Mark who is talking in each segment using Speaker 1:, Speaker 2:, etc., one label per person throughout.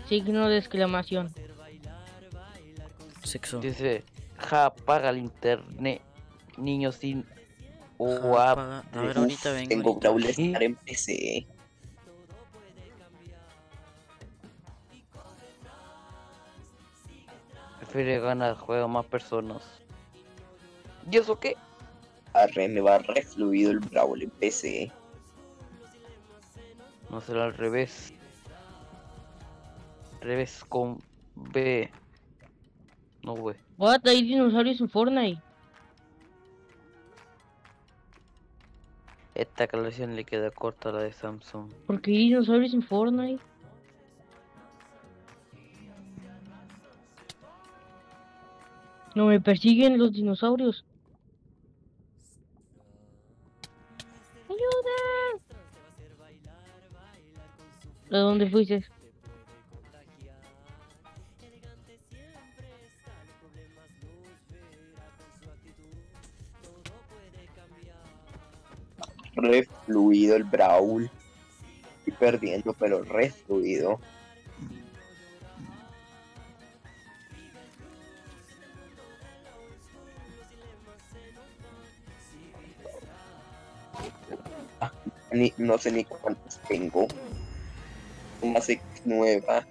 Speaker 1: signo de exclamación.
Speaker 2: Sexo.
Speaker 3: Dice, ja, apaga el internet, niño sin
Speaker 2: Ja, paga. A ver, ahorita vengo.
Speaker 4: Tengo
Speaker 2: Ahorita
Speaker 4: Brawl
Speaker 2: vengo.
Speaker 4: Star en PC.
Speaker 3: Prefiere ganar, juega más personas. ¿Y eso qué?
Speaker 4: Arre, me va re fluido el Brawl en PC.
Speaker 3: No será al revés. Revés con B. No, güey.
Speaker 1: What? Hay dinosaurios en Fortnite.
Speaker 3: Esta aclaración le queda corta a la de Samsung.
Speaker 1: ¿Por qué hay dinosaurios en Fortnite? No me persiguen los dinosaurios. ¡Ayuda! ¿A dónde fuiste?
Speaker 4: Re fluido el Brawl. Estoy perdiendo, pero re fluido. No sé ni cuántos tengo. Una sec nueva.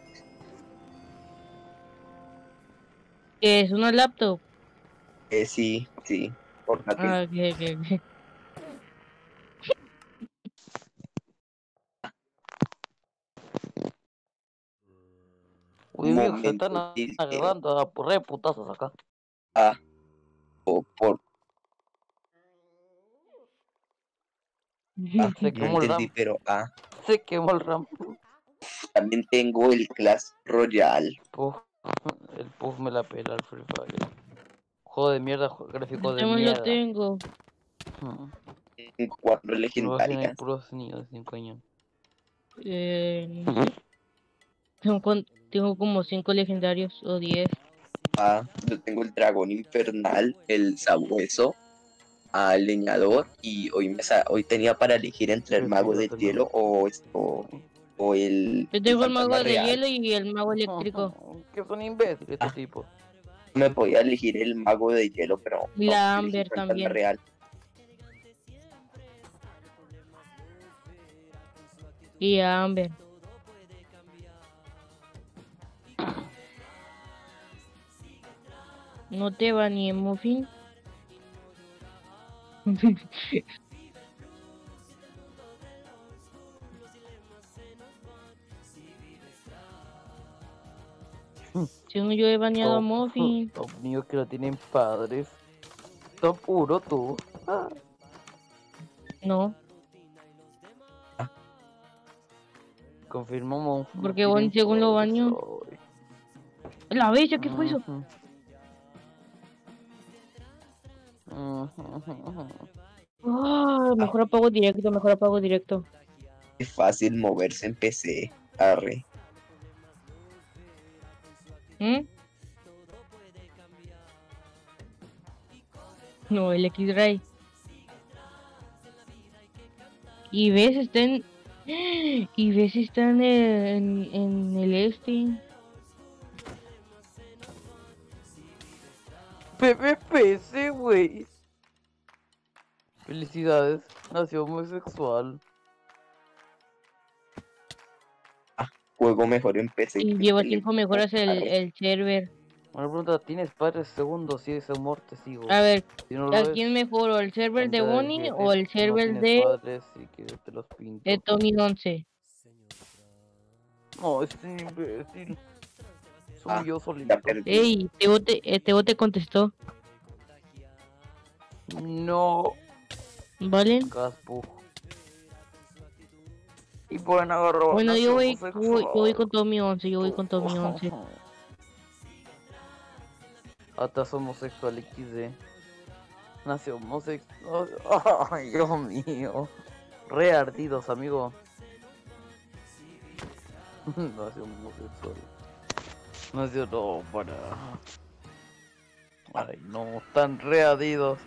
Speaker 1: ¿Qué es una laptop?
Speaker 4: Sí, portátil.
Speaker 1: Ah, ok.
Speaker 3: Uy, viejo, se están
Speaker 4: Momento tilteo.
Speaker 3: agarrando a re putazos acá.
Speaker 4: O por
Speaker 3: Se
Speaker 4: no
Speaker 3: quemó el
Speaker 4: entendí,
Speaker 3: RAM.
Speaker 4: pero
Speaker 3: Se quemó el RAM.
Speaker 4: también tengo el Clash Royale.
Speaker 3: Puf, el Puff me la pela el Free Fire. Juego de mierda, gráfico de
Speaker 1: Yo
Speaker 3: mierda.
Speaker 1: tengo.
Speaker 4: Tengo 4
Speaker 3: No va a ser
Speaker 4: legendarias.
Speaker 3: puros niños de 5 años.
Speaker 1: Tengo como 5 legendarios o 10.
Speaker 4: Yo tengo el dragón infernal, el sabueso, el leñador, y hoy tenía para elegir entre el mago del hielo o el
Speaker 1: Yo tengo el mago
Speaker 4: fantasma
Speaker 1: de
Speaker 4: real.
Speaker 1: hielo y el mago eléctrico.
Speaker 3: Que son imbéciles estos tipos.
Speaker 4: Me podía elegir el mago de hielo, pero
Speaker 1: Y
Speaker 4: no,
Speaker 1: la
Speaker 4: elegí
Speaker 1: Amber
Speaker 4: el fantasma
Speaker 1: también.
Speaker 4: real.
Speaker 1: Y a Amber. ¿No te va ni en Muffin? Según yo he baneado a Muffin.
Speaker 3: Los niños que no tienen padres. Son puro tú.
Speaker 1: No,
Speaker 3: Confirmamos.
Speaker 1: porque Bonnie según lo baneó. La bestia, ¿qué fue eso? Ah, mejor apago directo.
Speaker 4: Es fácil moverse en PC. Arre.
Speaker 1: ¿Mm? No, el X-Ray. Y ves, están en el este.
Speaker 3: PPPC, güey. Felicidades, nació homosexual.
Speaker 4: Juego mejor en PC.
Speaker 1: Y
Speaker 4: que
Speaker 1: lleva
Speaker 4: en
Speaker 1: 5 mejoras el server.
Speaker 3: Una pregunta, ¿tienes padres segundos? Si es amor, te sigo.
Speaker 1: A ver,
Speaker 3: Si no
Speaker 1: ¿a
Speaker 3: lo
Speaker 1: quién
Speaker 3: es,
Speaker 1: mejoró? ¿El server de
Speaker 3: pantalla del
Speaker 1: Bonnie
Speaker 3: jefe.
Speaker 1: o el
Speaker 3: No
Speaker 1: server
Speaker 3: tienes
Speaker 1: de
Speaker 3: padres, si quieres te los pinto.
Speaker 1: Tommy 11?
Speaker 3: No, es un imbécil. Soy yo solito.
Speaker 4: Ya perdí.
Speaker 1: Ey, Tebo te contestó.
Speaker 3: No,
Speaker 1: ¿Vale?
Speaker 3: Caspo. Y pueden agarrar.
Speaker 1: Bueno, yo voy
Speaker 3: homosexual.
Speaker 1: con Tommy 11, yo voy con Tommy 11.
Speaker 3: Hasta homosexual XD. Nació homosexual. Ay, Dios mío. Re ardidos, amigo. Nació homosexual. Nació no para. Ay, no, están re ardidos.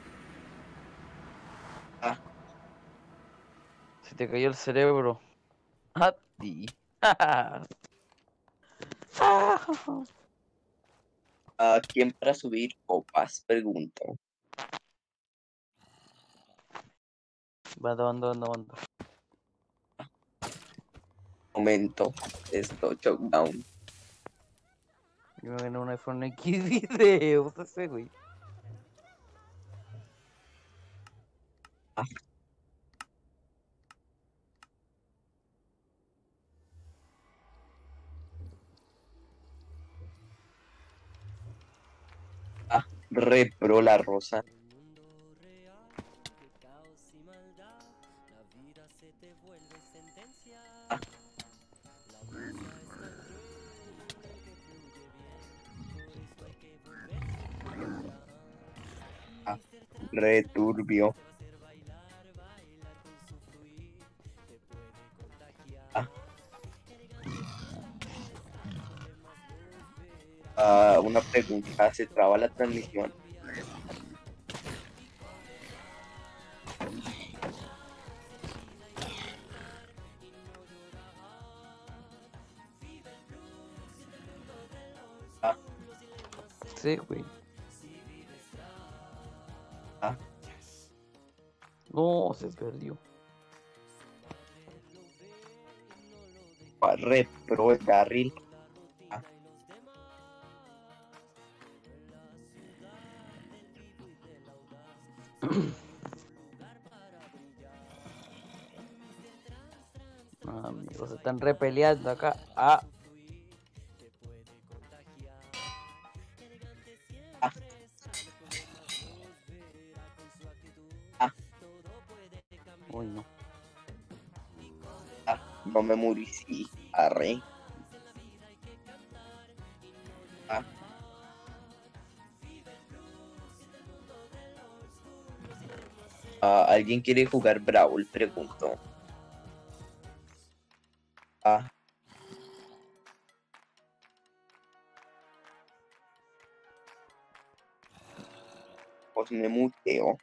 Speaker 3: Se te cayó el cerebro. A ti.
Speaker 4: ¿A quién para subir copas? Pregunto.
Speaker 3: Bando.
Speaker 4: Momento. Esto, Chokedown.
Speaker 3: Yo me gané un iPhone X video, no sé, güey.
Speaker 4: Re pro la rosa. Re turbio. Una pregunta, ¿se traba la transmisión?
Speaker 3: Sí, güey.
Speaker 4: Ah.
Speaker 3: No, se perdió.
Speaker 4: Re pro el carril.
Speaker 3: Amigos, se están repeleando acá. Ah. Uy, no.
Speaker 4: No me morí, sí. Arre. ¿Alguien quiere jugar Brawl? Pregunto. Pues me muteo.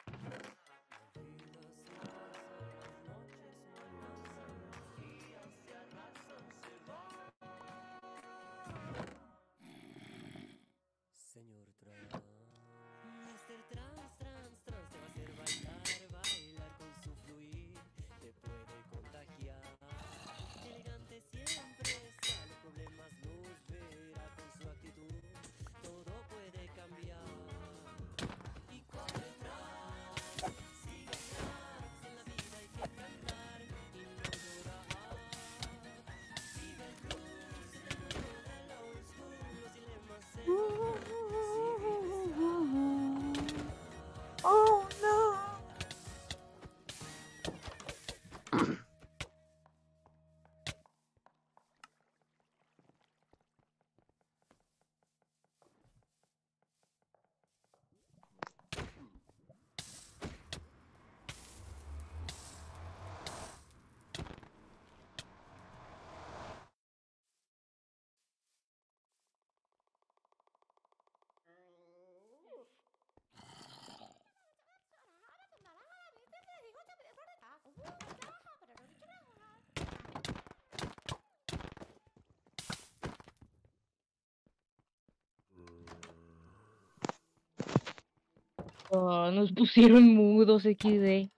Speaker 1: Nos pusieron mudos XD.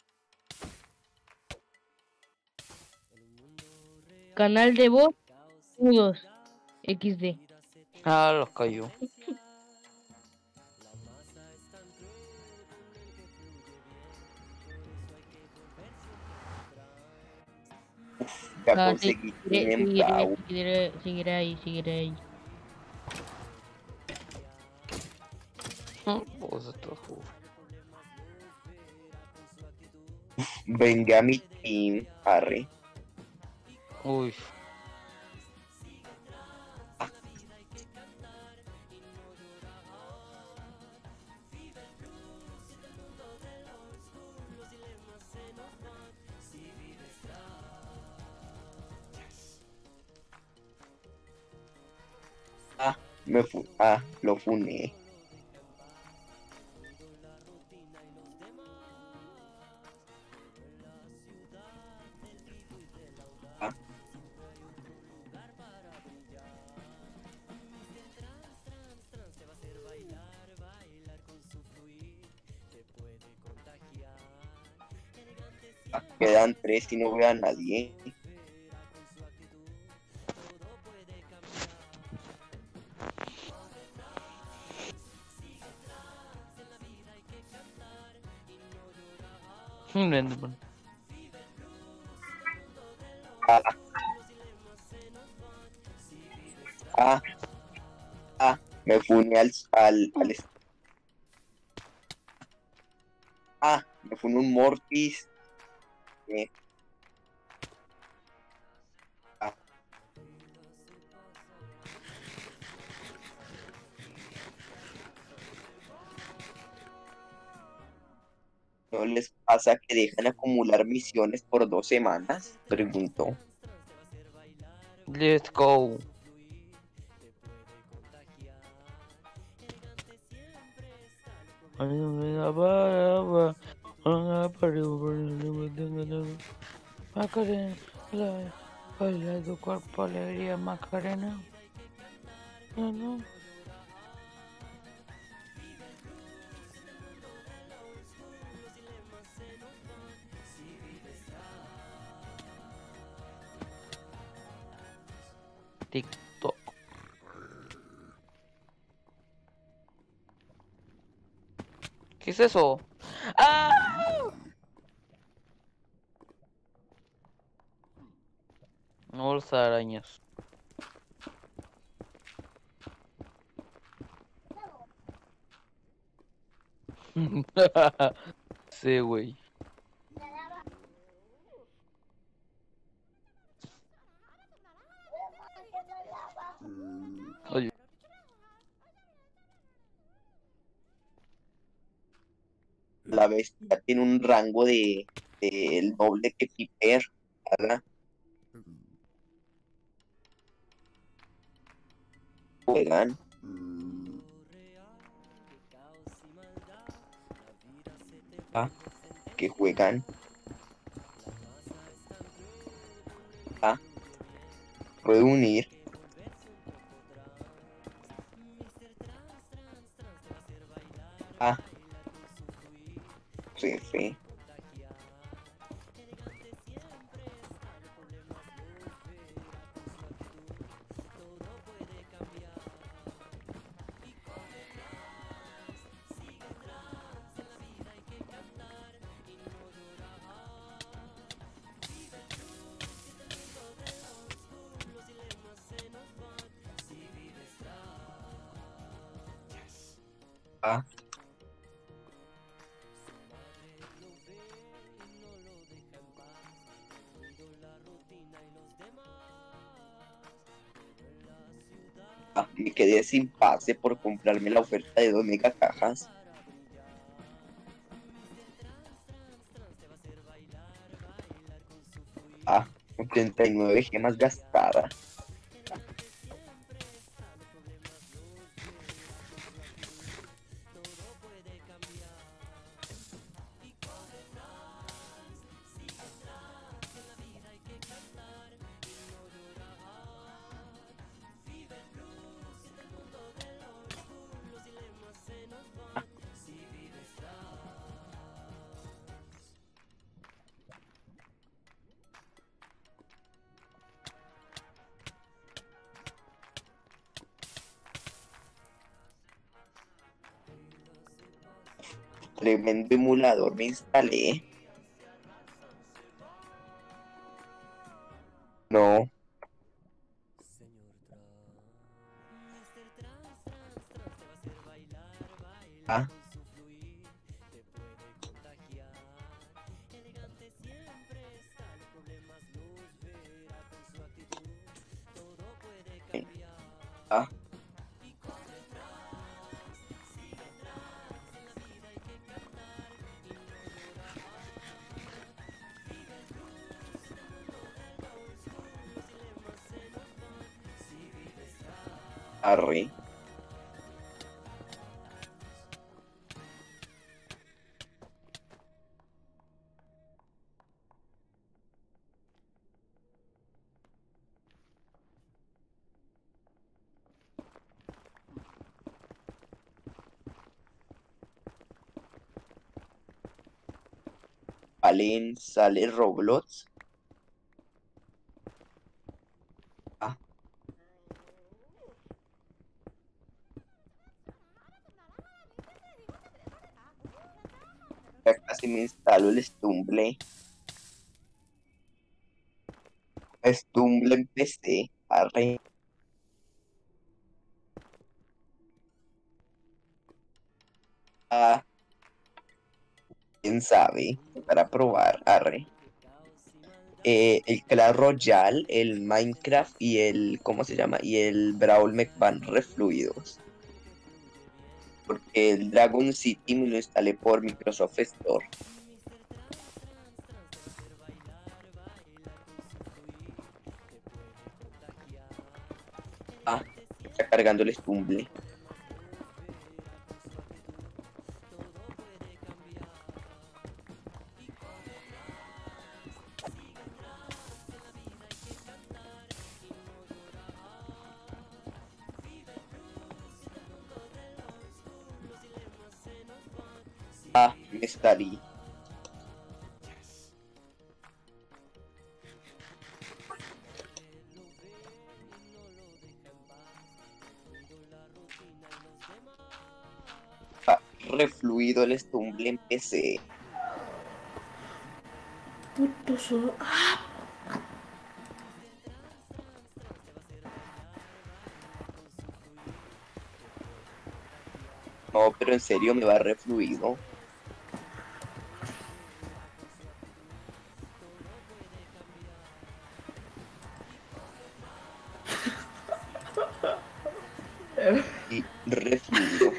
Speaker 1: Canal de voz, mudos XD.
Speaker 3: Ah, los cayó.
Speaker 4: Ya conseguí en Brawl.
Speaker 1: Seguiré ahí.
Speaker 3: Vos estás jugando.
Speaker 4: Venga a mi team. Arre.
Speaker 3: Uy.
Speaker 4: Lo funé. Quedan tres y no veo a nadie.
Speaker 3: Un Enderman.
Speaker 4: Ah, ah, me funé me funé un Mortis. eh, ah, ¿No les pasa que dejan acumular misiones por 2 semanas? Preguntó.
Speaker 3: Let's go. Macarena, baila tu cuerpo alegría, Macarena. No, no. TikTok. ¿Qué es eso? ¡Ah! Una bolsa de arañas. Sí, güey. Oye,
Speaker 4: La bestia tiene un rango de el doble que Piper, ¿verdad? Juegan. Que juegan. Puede unir. Jefe. Me quedé sin pase por comprarme la oferta de 2 megacajas. 89 gemas gastadas. Tremendo emulador me instalé. No. Ah. Arre. Sale Roblox. Ah, ya casi me instalo el Stumble. Stumble en PC. Arre. Ah, quién sabe. Para probar. Arre. El Clash Royale, el Minecraft y el, ¿cómo se llama? Y el Brawl me van refluidos. Porque el Dragon City me lo instalé por Microsoft Store. Ah, está cargando el Stumble. Ah, me instalé. Ah, refluido el Stumble en PC.
Speaker 5: Puto solo.
Speaker 4: No, pero en serio me va refluido. Y refluido.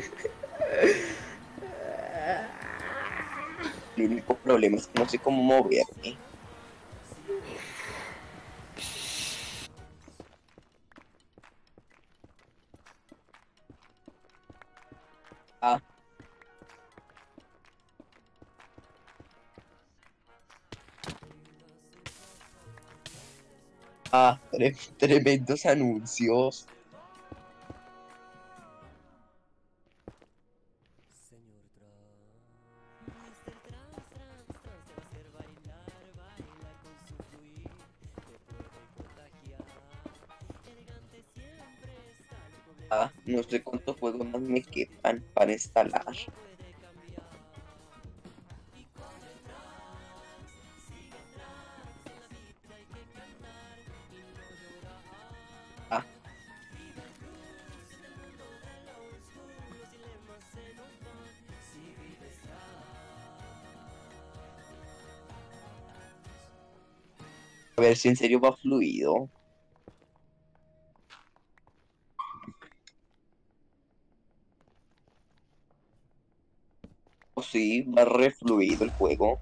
Speaker 4: El único problema es que no sé cómo moverme. Ah, tremendos anuncios. Ah, no sé cuántos juegos más me quedan para instalar. Ah, a ver si en serio va fluido. O sí, va refluido el juego.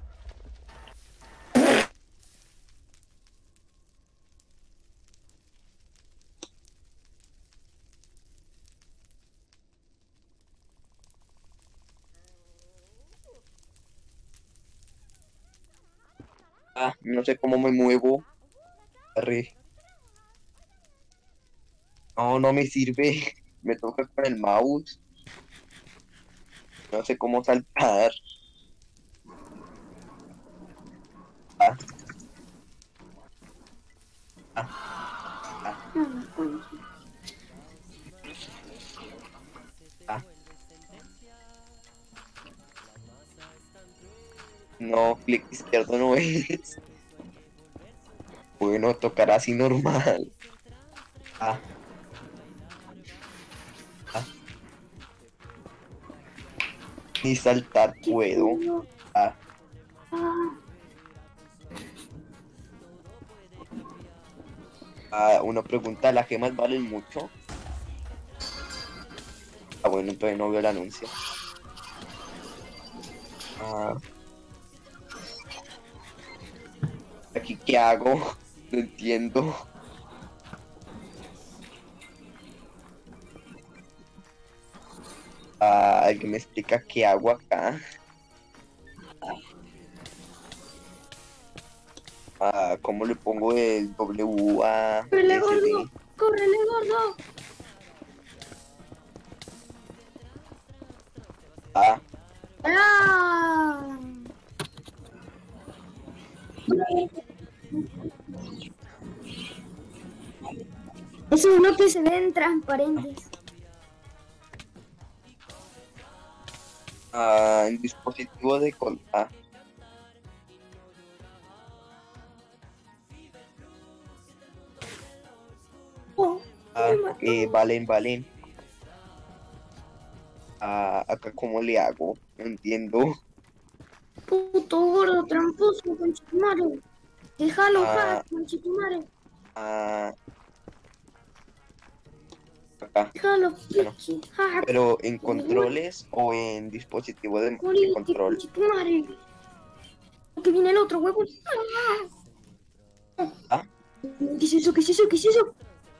Speaker 4: Ah, no sé cómo me muevo. Arre. No, no me sirve. Me toca con el mouse. No sé cómo saltar. Ah, ah, ah, ah. No, clic izquierdo no es. Bueno, tocará así normal. Ah, ah. Ni saltar puedo. Ah, una pregunta, ¿las gemas valen mucho? Ah, bueno, entonces no veo el anuncio. Ah, ¿aquí qué hago? No entiendo. Ah, ¿alguien me explica qué hago acá? Ah, ¿cómo le pongo el W a
Speaker 5: ¡Córrele, gordo!
Speaker 4: SD?
Speaker 5: ¡Córrele, gordo!
Speaker 4: Ah,
Speaker 5: ¡Ah! Esos bloques se ven transparentes.
Speaker 4: En dispositivo de conta.
Speaker 5: Oh, me mató.
Speaker 4: Valen. Acá cómo le hago, no entiendo.
Speaker 5: Puto gordo tramposo, conchetumare. Déjalo,
Speaker 4: Ah.
Speaker 5: conchetumare.
Speaker 4: Acá.
Speaker 5: Déjalo,
Speaker 4: Bueno.
Speaker 5: pichi. Ja,
Speaker 4: Pero en controles o en dispositivo de
Speaker 5: morite,
Speaker 4: control.
Speaker 5: conchetumare. Que viene el otro huevo.
Speaker 4: ¿Ah?
Speaker 5: ¿Qué es eso? ¿Qué es eso? ¿Qué es eso?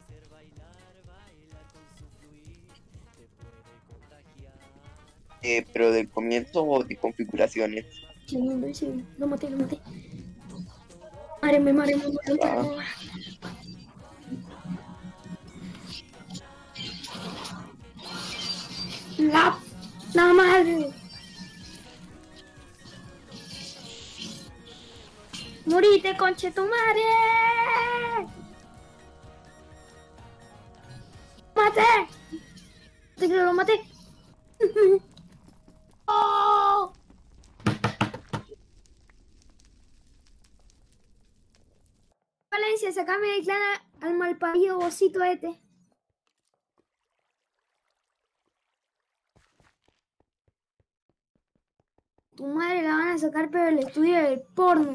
Speaker 4: Pero del comienzo o de configuraciones.
Speaker 5: Segundo. Lo maté. Máreme. La madre. Morite, conchetumare. ¡Maté! Te creo, lo maté. ¡Oh! Valencia, sacame del clan al malparido osito este. Tu madre la van a sacar, pero el estudio del porno.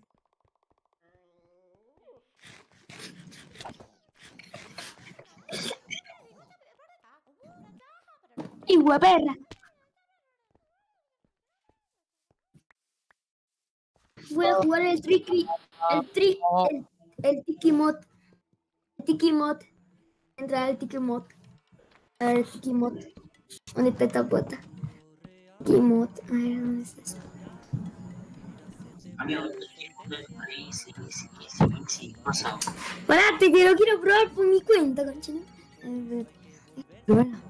Speaker 5: Y hueperra. Voy a jugar el Tiki Mod. El Tiki Mod. Entra al Tiki Mod. A ver, el Tiki Mod. ¿Dónde está esta puerta? Tiki Mod. A ver, ¿dónde está eso? Parate, que lo quiero probar por mi cuenta, conchero. Bueno.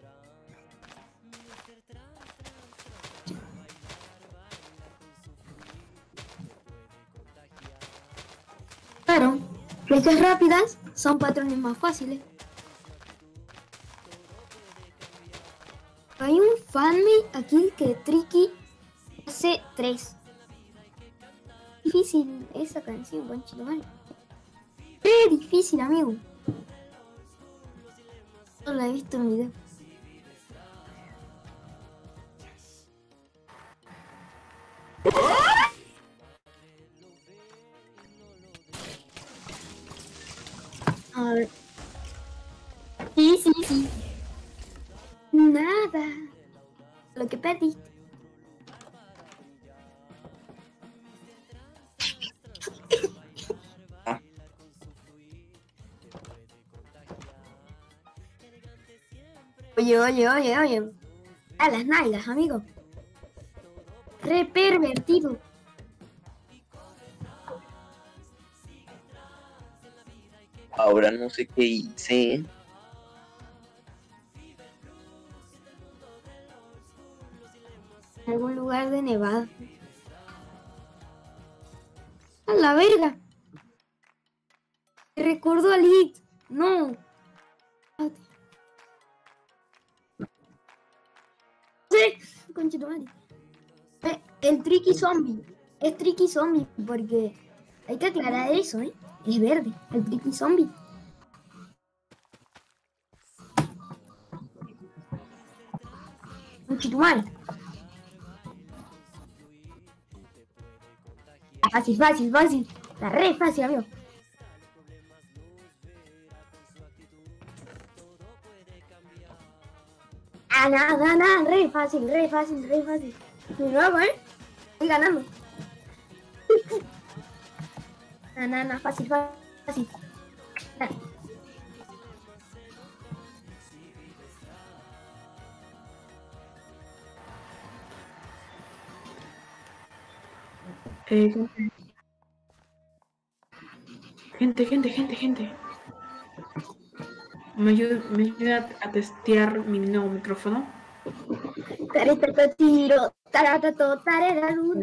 Speaker 5: Claro, flechas rápidas son patrones más fáciles. Hay un fanmade aquí que Tricky hace 3. Difícil esa canción, conchito mal. Re difícil, amigo. No la he visto en video. A ver. Sí. Nada. Lo que pediste. Oye. A las nalgas, amigo. Re pervertido.
Speaker 4: Ahora no sé qué hice.
Speaker 5: En algún lugar de Nevada. A la verga. Te recuerdo al hit. No. Sí, conchito madre. El Tricky Zombie. Es Tricky Zombie porque hay que aclarar eso, ¿eh? Es verde, el Tricky Zombie. Conchito madre. Fácil. Está re fácil, amigo. Nada, re fácil. De nuevo, ¿eh? Estoy ganando. Nada, fácil.
Speaker 6: Gente. ¿Me ayuda a testear mi nuevo micrófono?
Speaker 5: Tiro, taratato, tareraru,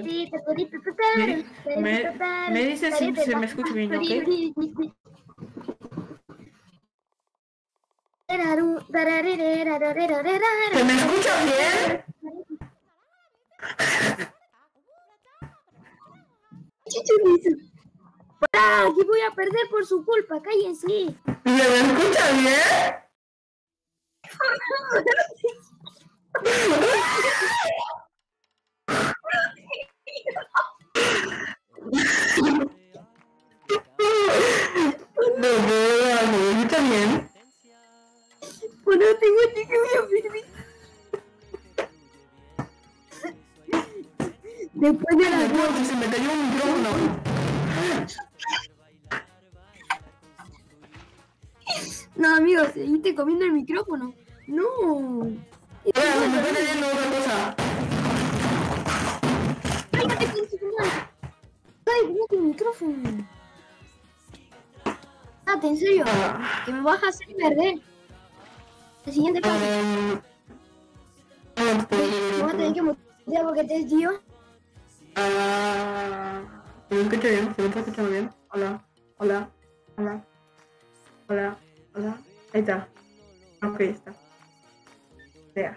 Speaker 6: Me dices si se me escucha bien, ¿ok? ¿Se me escucha bien?
Speaker 5: ¡Para! ¡Que voy a perder por su culpa! ¡Cállense!
Speaker 6: ¿Se me escucha bien? No, ¿me escucha bien?
Speaker 5: Pues no tengo ni que voy a perder. Después de la
Speaker 6: No, se me cayó un micrófono.
Speaker 5: No, amigos, seguiste comiendo el micrófono. No.
Speaker 6: Ahora, se me está cayendo otra cosa.
Speaker 5: Cállate con tu madre. Ay, no tu micrófono. En serio, que me vas a hacer perder. El siguiente paso. Voy a tener que mutear porque te tío.
Speaker 6: ¿Se me escucha bien? ¿Se me está escuchando bien? Hola, hola, hola, hola, hola. Ahí está. Ok, está. Ya.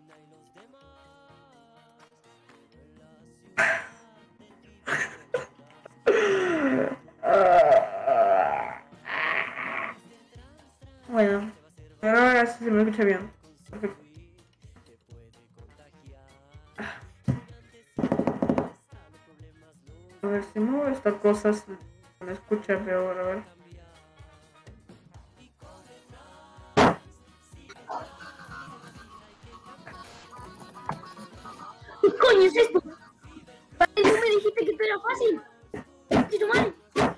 Speaker 6: Bueno, ahora sí se me escucha bien. Perfecto. A ver, si muevo esta cosa se me escucha peor, a ver.
Speaker 5: ¿Qué coño es esto? Vale, tú me dijiste que esto era fácil. ¿Qué tu madre?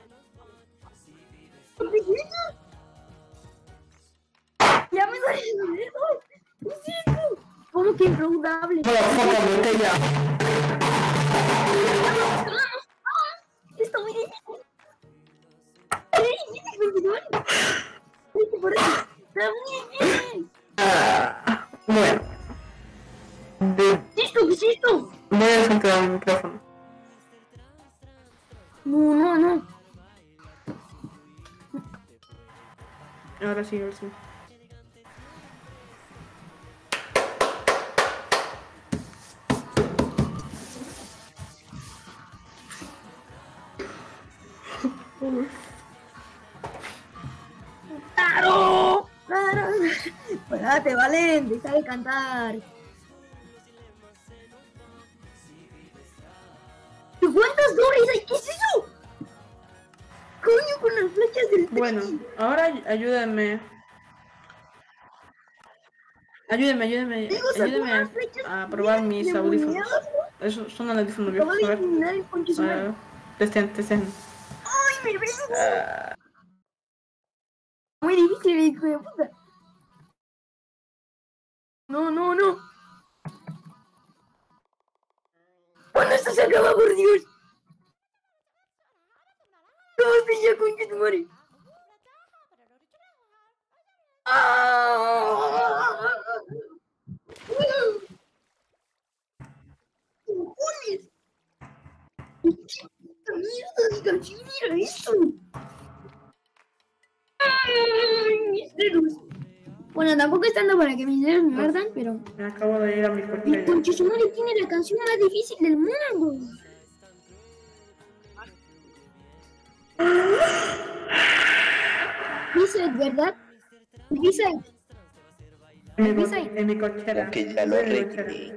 Speaker 5: ¿Qué es esto? Ya me duele el dedo. ¿Qué es esto? ¿Cómo que improbable? Esto muy difícil. ¡Qué difícil, perdón! ¡Está muy difícil!
Speaker 6: Bueno.
Speaker 5: ¿Qué es esto? ¿Qué es esto?
Speaker 6: Voy a desconectar el micrófono.
Speaker 5: No.
Speaker 6: Ahora sí, ahora sí.
Speaker 5: ¡Claro! ¡Claro! Párate, Valen, deja de cantar. ¿Cuántas dobles hay? ¿Qué es eso? Coño, con las flechas del
Speaker 6: Bueno, ahora ayúdenme. Ayúdenme a probar mis audífonos. Eso son audífonos viejos, a ver. Testen.
Speaker 5: ¡Ay, me vengo! Muy difícil, hijo de puta. No. ¿Cuándo esto se acaba, por Dios? ¿Cómo estoy ya con que tu madre? ¡Cojones! ¿Qué puta mierda de canción era eso? ¡Ay, mis dedos! Bueno, tampoco es tanto para que mis dedos me ardan, pero...
Speaker 6: Me acabo de ir a mi
Speaker 5: Mi
Speaker 6: coche.
Speaker 5: concha su madre tiene la canción más difícil del mundo. Dice, ¿verdad? Dice.
Speaker 6: En mi cochera.
Speaker 4: Aunque ya lo arreglé.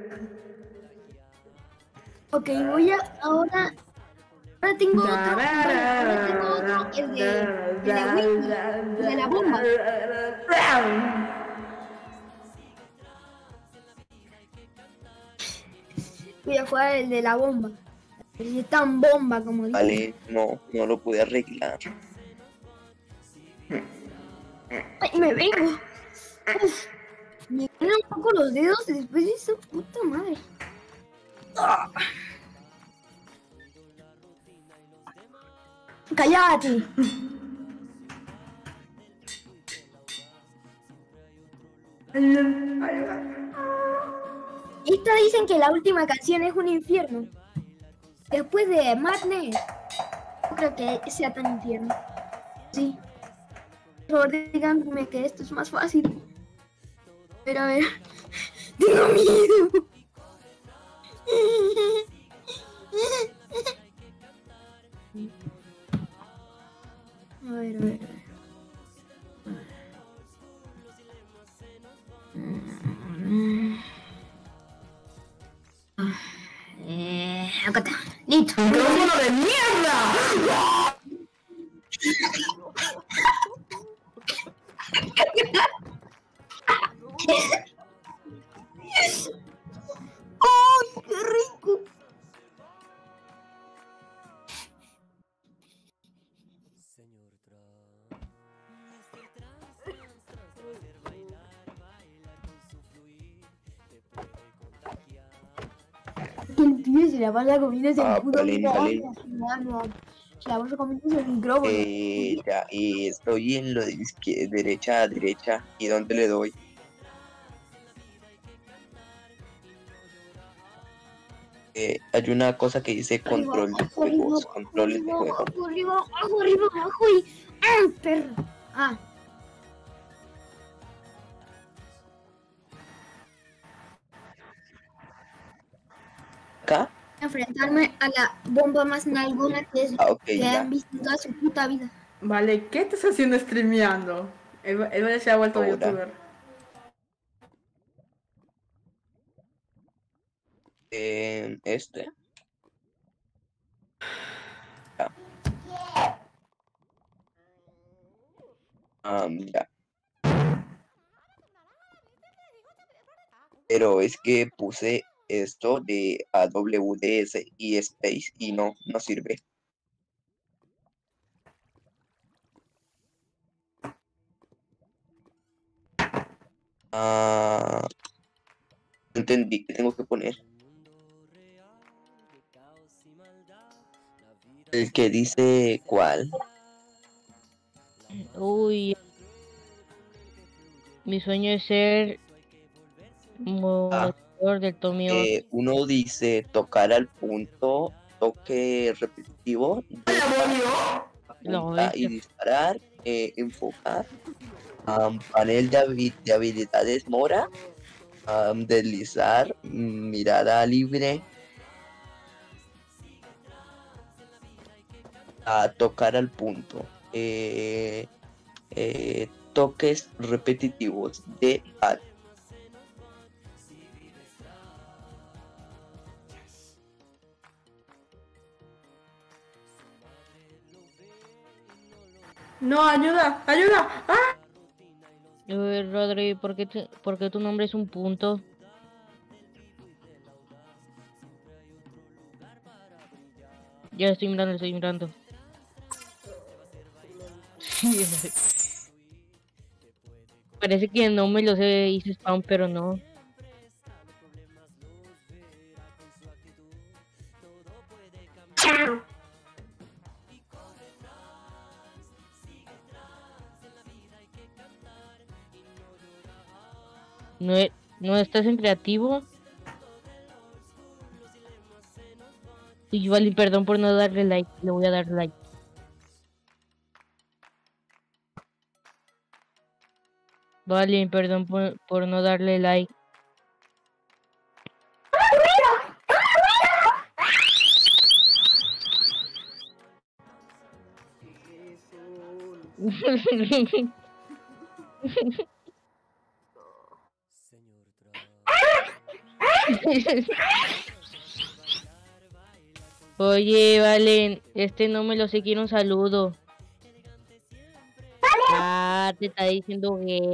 Speaker 5: Ok, voy a... Ahora tengo otro. Ahora tengo otro, el de Whitney, el de la bomba. Voy a jugar el de la bomba. Es tan bomba como dice.
Speaker 4: Vale, no lo pude arreglar.
Speaker 5: ¡Ay, me vengo! Uf, me duelen un poco los dedos después de esa puta madre. ¡Ah! ¡Cállate!
Speaker 6: Ayuda.
Speaker 5: Esta dicen que la última canción es un infierno. Después de Madness, no creo que sea tan infierno. Sí. Por favor, díganme que esto es más fácil. Pero a ver. Tengo miedo. A ver, a ver. Acá está. Listo.
Speaker 6: ¡Micrófono de mierda!
Speaker 5: ¡Ay, qué rico! Que el pibe se la pasa comiéndose el puto
Speaker 4: Vale, vale.
Speaker 5: micrófono. Se la pasa comiéndose el micrófono.
Speaker 4: Ya, y estoy en lo de derecha a derecha. ¿Y dónde le doy? Hay una cosa que dice control de juegos, controles de juego.
Speaker 5: Abajo, arriba, abajo, arriba, abajo y... ¡Ah, perro! Ah.
Speaker 4: Acá.
Speaker 5: Enfrentarme a la bomba más nalgona
Speaker 4: Ok,
Speaker 5: que
Speaker 4: ya.
Speaker 5: han visto en toda su puta vida.
Speaker 6: Vale, ¿qué estás haciendo streameando? Él se ha vuelto
Speaker 4: Ahora.
Speaker 6: youtuber.
Speaker 4: Este. Ya. Ya. Pero es que puse esto de AWDS y Space y no sirve. No entendí qué tengo que poner. El que dice cuál.
Speaker 1: Uy. Mi sueño es ser moderador del Tommy 11.
Speaker 4: Uno dice tocar al punto, toque repetitivo,
Speaker 1: Lo
Speaker 4: apuntar y disparar, enfocar, panel de habilidades mora, deslizar, mirada libre, tocar al punto, toques repetitivos de pad.
Speaker 6: No, ayuda, ayuda. ¡Ah!
Speaker 1: Rodri, ¿por qué tu nombre es un punto? Ya estoy mirando, estoy mirando. Parece que no me lo sé, hice spam, pero no. ¿No estás en creativo? Y vale, perdón por no darle like, le voy a dar like. Vale, perdón por no darle like. Oye, Valen, no me lo sé, quiero un saludo. Ah, te está diciendo que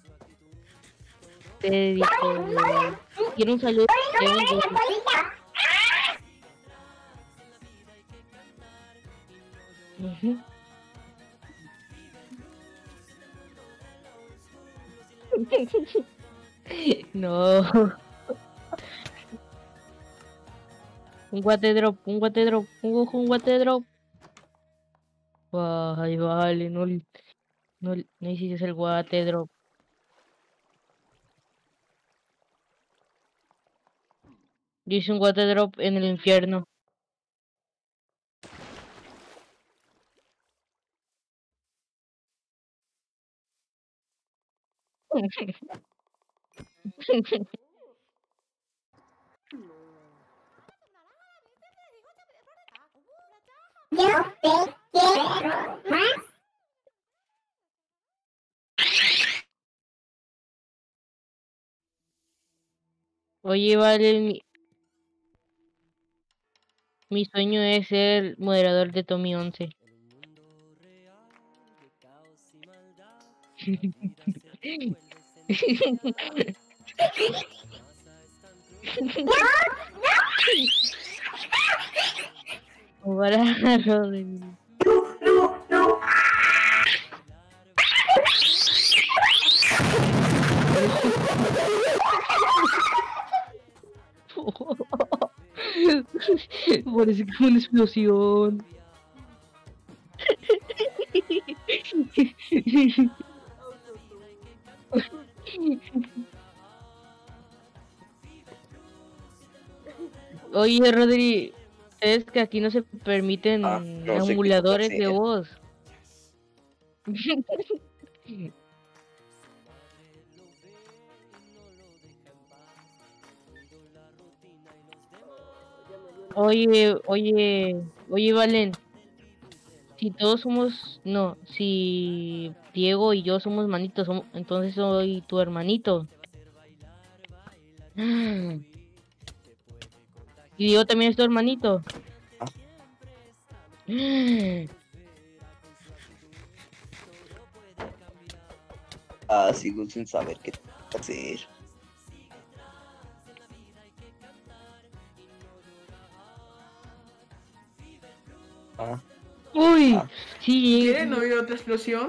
Speaker 1: te dijo, quiero un saludo. Ujú. No. Un guate drop, un guate drop, un guate drop. Ay, vale, no hiciste el guate drop. Yo hice un water drop en el infierno. Oye, vale, mi sueño es ser moderador de Tommy 11. Para Rodri.
Speaker 6: No.
Speaker 1: Parece como una explosión. Oye, Rodri, ¿sabes que aquí no se permiten
Speaker 4: No sé qué toca
Speaker 1: emuladores de
Speaker 4: hacer.
Speaker 1: voz? Oye, Valen, si todos somos, no, si Diego y yo somos manitos, entonces soy tu hermanito. Y Diego también es tu hermanito.
Speaker 4: Sigo sin saber qué hacer.
Speaker 1: Uy,
Speaker 4: Ah.
Speaker 1: sí.
Speaker 6: ¿Quieren oír otra explosión?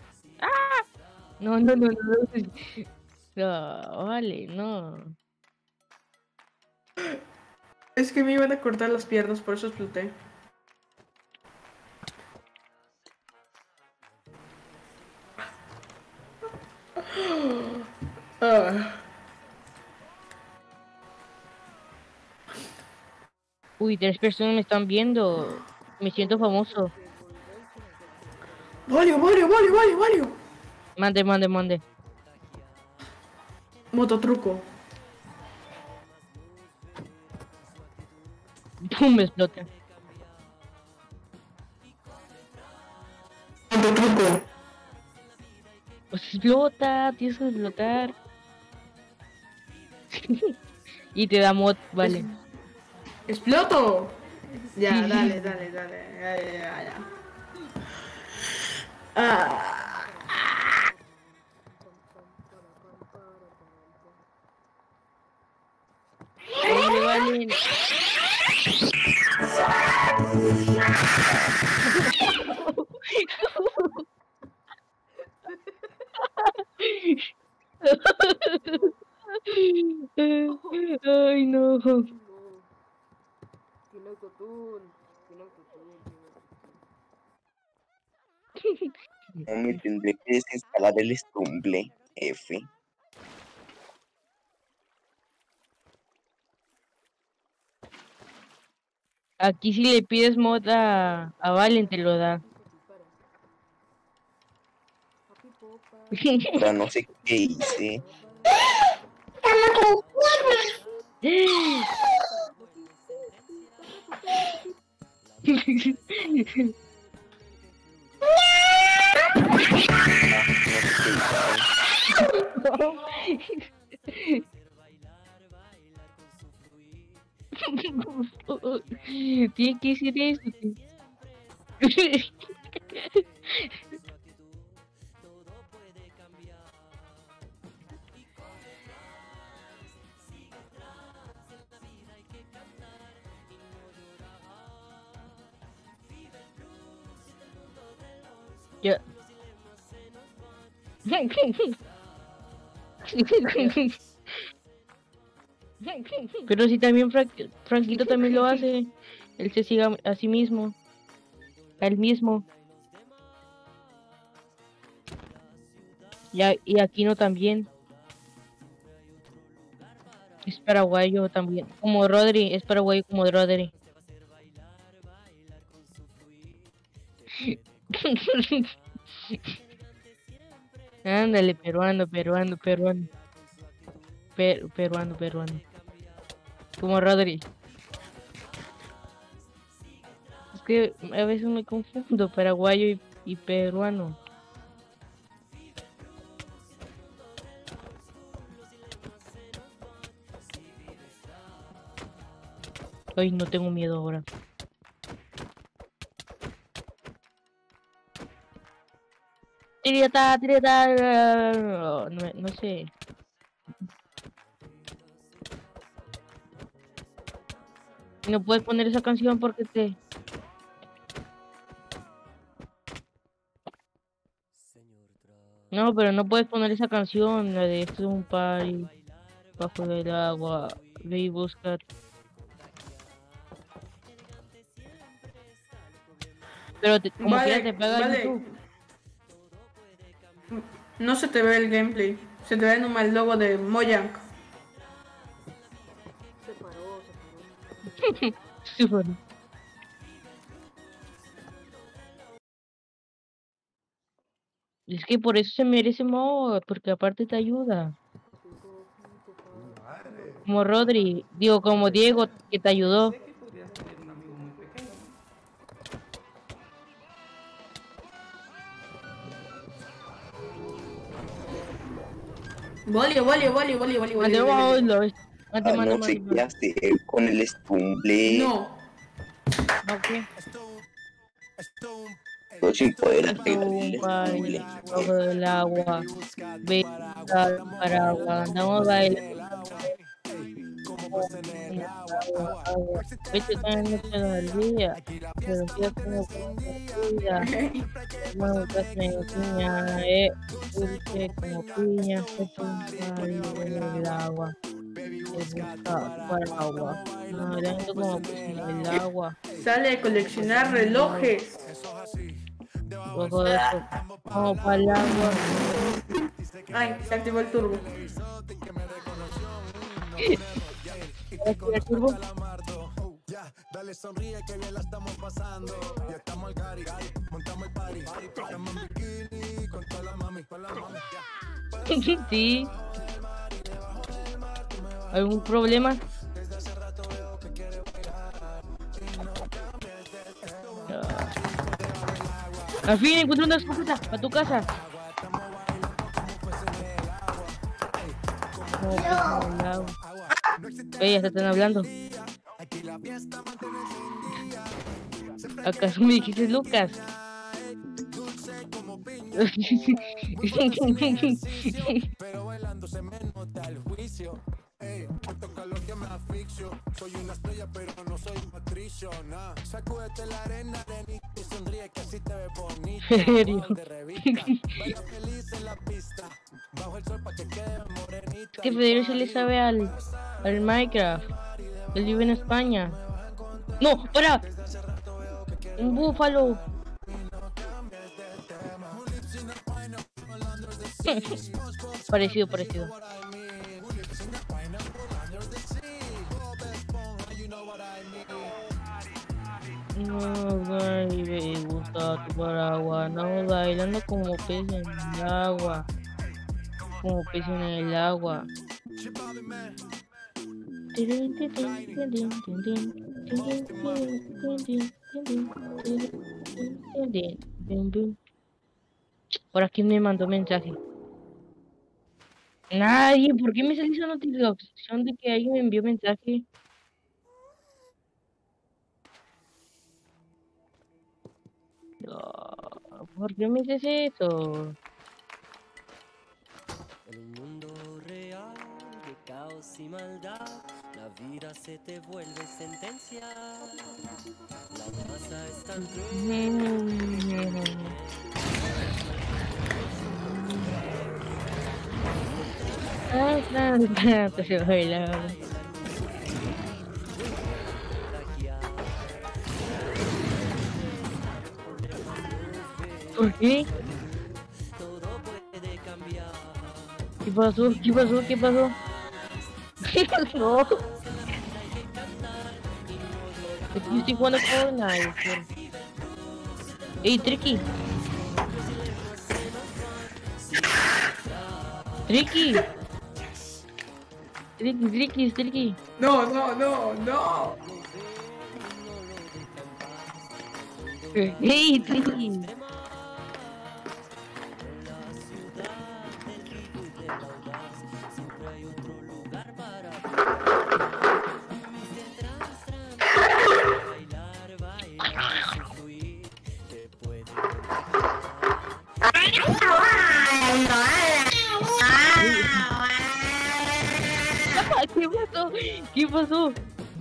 Speaker 1: No. No, vale, no.
Speaker 6: Es que me iban a cortar las piernas, por eso exploté.
Speaker 1: Uy, 3 personas me están viendo. Me siento famoso.
Speaker 6: Valio.
Speaker 1: Mande.
Speaker 6: Mototruco.
Speaker 1: Pum, me explota.
Speaker 6: Mototruco.
Speaker 1: Pues explota, tienes que explotar. Y te da mod, vale.
Speaker 6: ¡Exploto! Ya, dale. Ya.
Speaker 1: Oye, vale. Ay, no.
Speaker 4: No me tendré que desinstalar el Stumble F.
Speaker 1: Aquí si le pides mod a Valen te lo da.
Speaker 4: Ahora no sé qué hice.
Speaker 1: Tiene que decir eso. Ya. Pero si también Franquito también lo hace. Él se sigue a sí mismo. A él mismo. Y Aquino también. Es paraguayo también. Como Rodri, es paraguayo como Rodri. Ándale, peruano. Peruano. Como Rodri. Es que a veces me confundo paraguayo y peruano. Ay, no tengo miedo ahora. Tirita. No sé. No puedes poner esa canción porque te... No, pero no puedes poner esa canción, la de esto es un party bajo del agua. Ve y busca. Pero como
Speaker 6: Vale,
Speaker 1: quieras te pega
Speaker 6: vale.
Speaker 1: YouTube.
Speaker 6: No se te ve el gameplay. Se te ve nomás el logo de Mojang.
Speaker 1: Sí, bueno. Es que por eso se merece mod, porque aparte te ayuda. Como Rodri, digo, como Diego, que te ayudó.
Speaker 6: Bolio.
Speaker 4: No sé qué hacer con el Stumble.
Speaker 6: No.
Speaker 1: ¿Qué?
Speaker 4: No sin poder
Speaker 1: Esto un baile bajo del agua. Ve agua. Andamos bailando. Vete con el noche del día. Pero ya tengo vida. Bueno, casi me piña. Dulce como piña. Esto un baile en el agua. Para agua. Nadando como pez en el agua.
Speaker 6: Sale a coleccionar relojes.
Speaker 1: Luego de eso, vamos para el agua.
Speaker 6: Ay, se activó el turbo.
Speaker 1: ¿Activa el turbo?
Speaker 7: Dale sonríe que bien la estamos pasando. Ya estamos al cari, montamos el party. Estamos en bikini con toda la mami,
Speaker 1: Sí. ¿Algún problema? Al fin encontré una escopeta para tu casa. Ellas te están hablando. ¿Acaso me dijiste Lucas?
Speaker 7: pero bailando se me nota el juicio. Toca lo que me asfixio. Soy una estrella pero no soy patricio, nah. Sacúdete la arena, arenita y sonríe que así te ves bonito.
Speaker 1: ¿Serio?
Speaker 7: Baila feliz en la pista. Bajo el sol pa' que quede morenita.
Speaker 1: Es que Federico se le sabe al Minecraft. Él vive en España. ¡No! ¡Para! ¡Un búfalo! Parecido. No, ay, me gusta tu paraguas. No, bailando como pez en el agua. Como pez en el agua. Por aquí me mandó mensaje. Nadie, ¿por qué me salió esa notificación de que alguien me envió mensaje? ¿Por qué me dices eso?
Speaker 8: En un mundo real de caos y maldad, la vida se te vuelve sentencia. La masa es tan
Speaker 1: Se baila. ¿Por qué?
Speaker 8: todo puede cambiar.
Speaker 1: ¿Qué pasó? No. Yo estoy jugando Fortnite. Ey, Tricky. Tricky. Tricky.
Speaker 6: No.
Speaker 1: Hey, Tricky. ¿Qué pasó?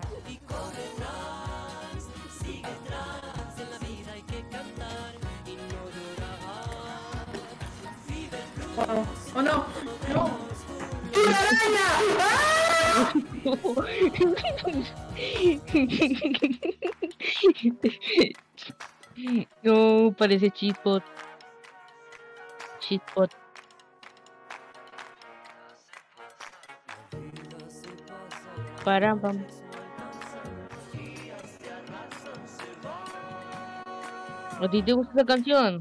Speaker 6: Oh no. ¡Una araña!
Speaker 1: No, parece cheatbot. Parambam. ¿A ti te gusta esa canción?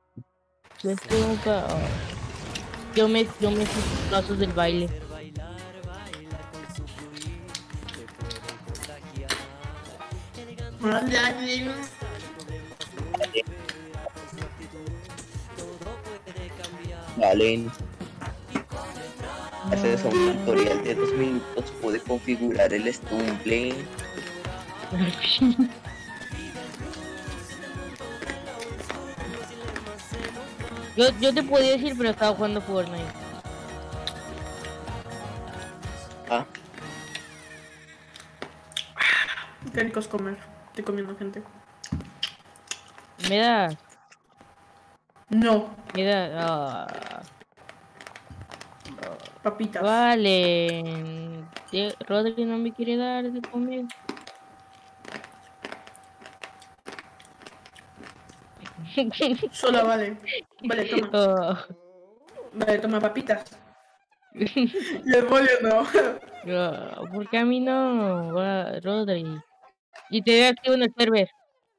Speaker 1: Yo me sé los pasos del baile.
Speaker 4: Valen. Haces un tutorial de 2 minutos, pude configurar el Stumble.
Speaker 1: Yo te podía decir, pero estaba jugando Fortnite.
Speaker 4: Ah,
Speaker 6: Qué rico es comer. Estoy comiendo, gente.
Speaker 1: ¿Me das?
Speaker 6: No,
Speaker 1: Me das.
Speaker 6: papitas.
Speaker 1: Vale. Rodri no me quiere dar de comer.
Speaker 6: Sola, vale. Vale, toma.
Speaker 1: Oh.
Speaker 6: Vale, toma papitas. Y el pollo no.
Speaker 1: ¿Por qué a mí no, Rodri? Y te veo activo en el server.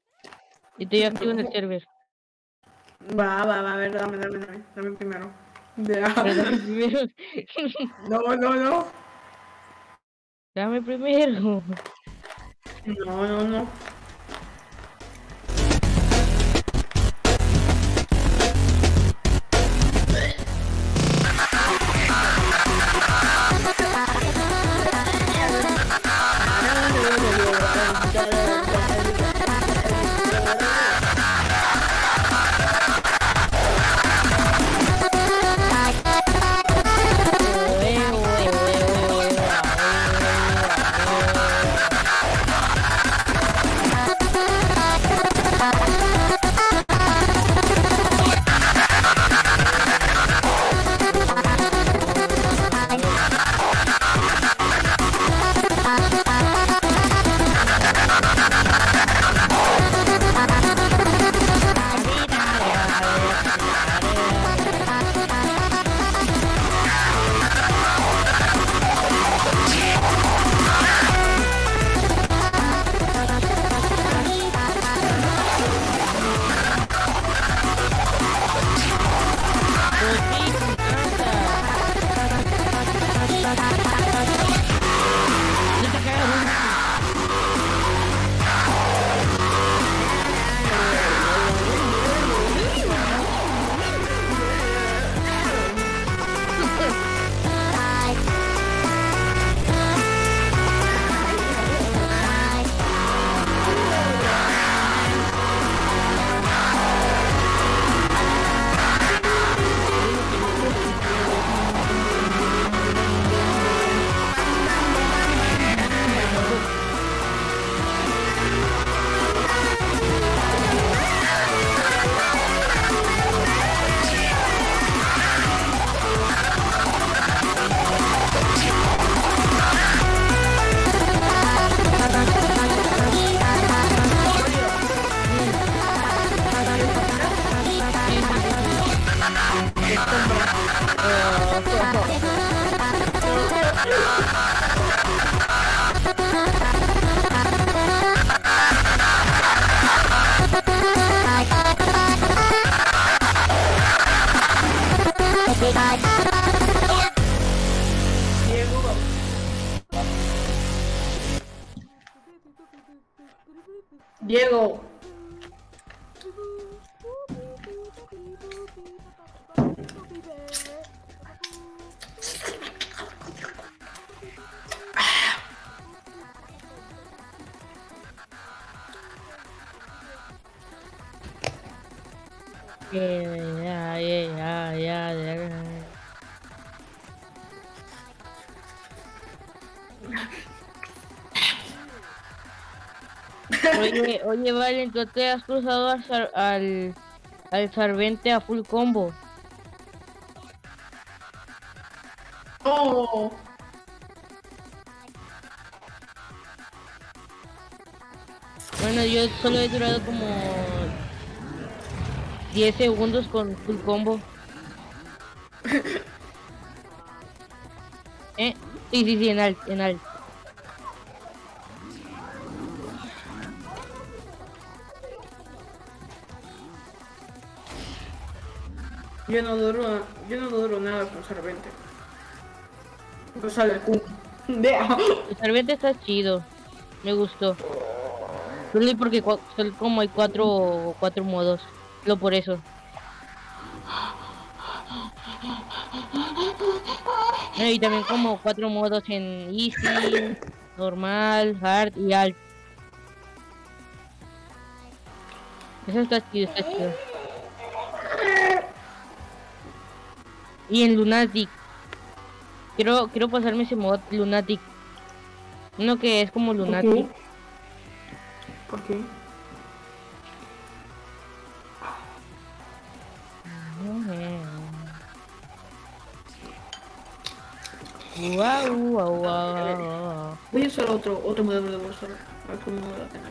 Speaker 6: Va, a ver, dame primero. Ya.
Speaker 1: Pero dame primero.
Speaker 6: No.
Speaker 1: Dame primero.
Speaker 6: No. Diego.
Speaker 1: Ya. Oye, Valen, ¿tú te has cruzado al Sarvente a full combo?
Speaker 6: Oh.
Speaker 1: Bueno, yo solo he durado como 10 segundos con full combo. Sí, en alt.
Speaker 6: Yo no duro nada con Sarvente. No sale el Q.
Speaker 1: El Sarvente está chido. Me gustó. Solo porque solo como hay cuatro modos. Solo por eso. Y también como 4 modos en Easy, Normal, Hard y Alt. Eso está chido. Y en Lunatic. Quiero pasarme ese mod Lunatic. Uno que es como Lunatic.
Speaker 6: ¿Por qué?
Speaker 1: Wow.
Speaker 6: Voy a usar otro modelo de voz ahora. A ver cómo me va a tener.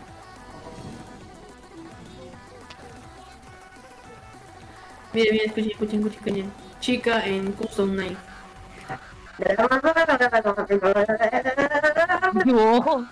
Speaker 6: Mira, escuchen. Chica en Custom Knife.
Speaker 1: No.